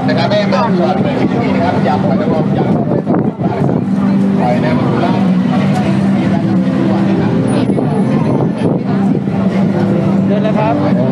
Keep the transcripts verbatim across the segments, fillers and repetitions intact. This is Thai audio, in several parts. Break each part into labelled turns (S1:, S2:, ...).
S1: นะครับได้มาส่วนเลยที่นี่นะครับยำหอยนางรมยำหอยนางรมล่าเดินเลยครับ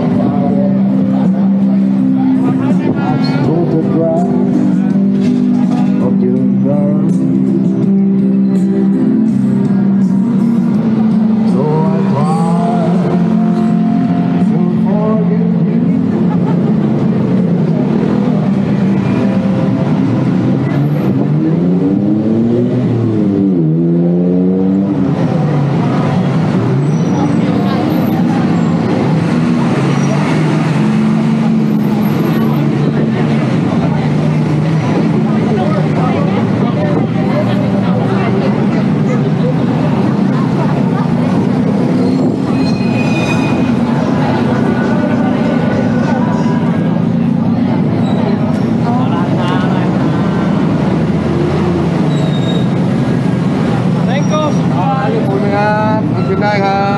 S1: ได้ครับ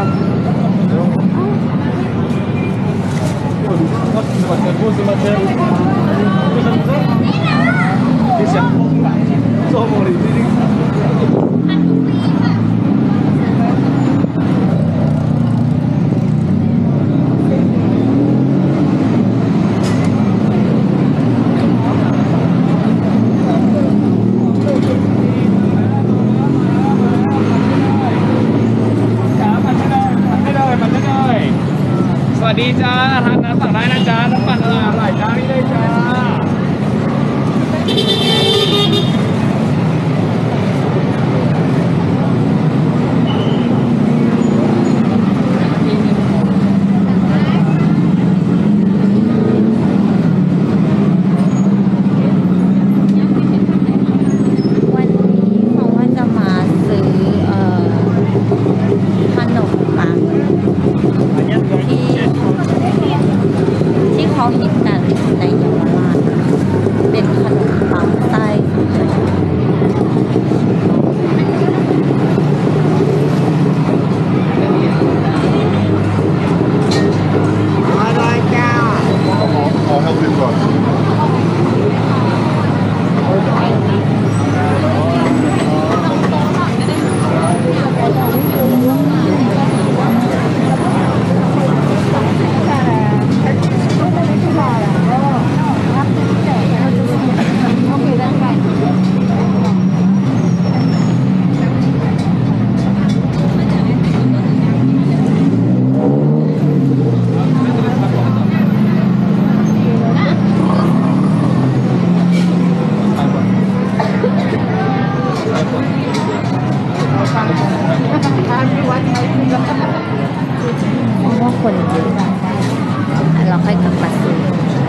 S1: สวัสดีจ้าทานน้ำสั่งได้นะจ้าน้ำปั่นอร่อยจ้านี่เลยจ้า
S2: วันนี้เพราะว่าจะมาซื้อเอ่อขนมปังที่ที่เขาฮิตกันในเยาวราชเป็นขนมปังไส้อะไรจ้าขอให้ดูก่อนว่าคนเยอะเราค่อยกลับมาซื้อ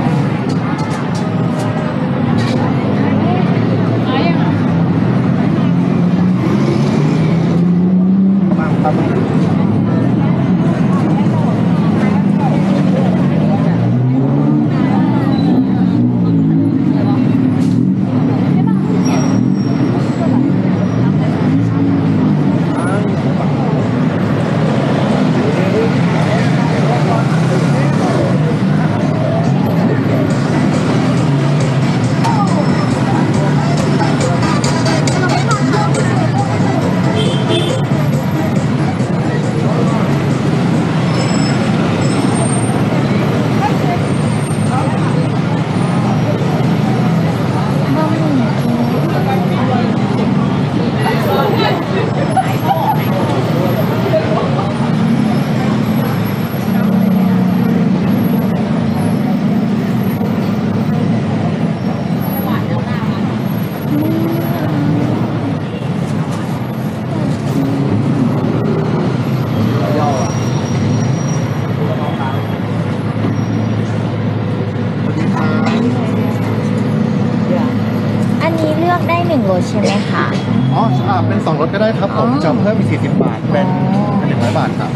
S2: อันนี้เลือกได้หนึ่งรสใช่ไหมคะ
S1: อ๋อเป็นสองรสก็ได้ครับผมจะเพิ่มอีกสี่สิบบาทเป็นหนึ่งร้อยบาทครับ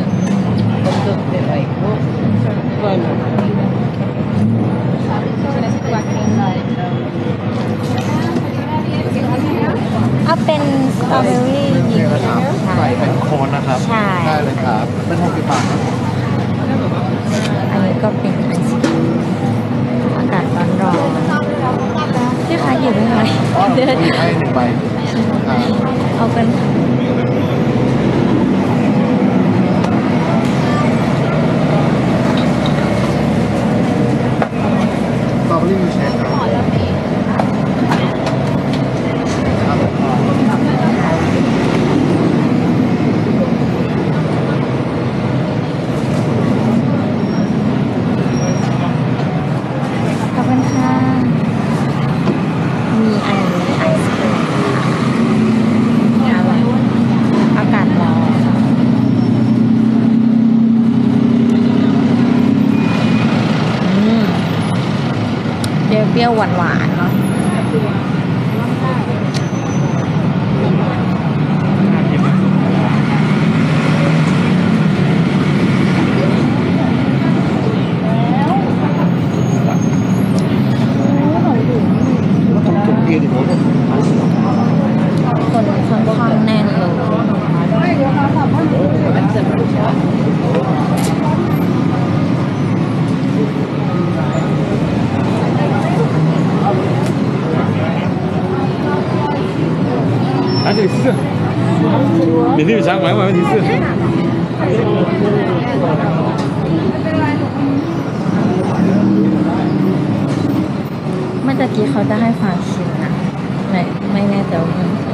S2: เอาเป็นสตรอเบอรี่ดีค่ะ
S1: ใส่เป็นโคนนะครับ
S2: ใช่
S1: ได้เลยครับเป็นหกสิบบาท
S2: อันนี้ก็เป็นไอศกรีมอากาศร้อนๆเดิน
S1: ให้หนึ่งใบอ่า
S2: เอากันค่ะ
S1: สตรอเบอรี่มีเชคครับครับ
S2: ขอบคุณค่ะ มีอันนี้ไอศครีมค่ะอร่อยอากาศร้อนค่ะอืมเปรี้ยวๆหวานๆเนาะ
S1: ถุงเบียร์ดิผม
S2: คนค่อนข้างแน่นเลย
S3: 来这里试试，免费箱玩玩问题是。
S2: เมื่อตะกี้เขาจะให้ฟังชิมนะไม่ไม่แน่ใจว่ามัน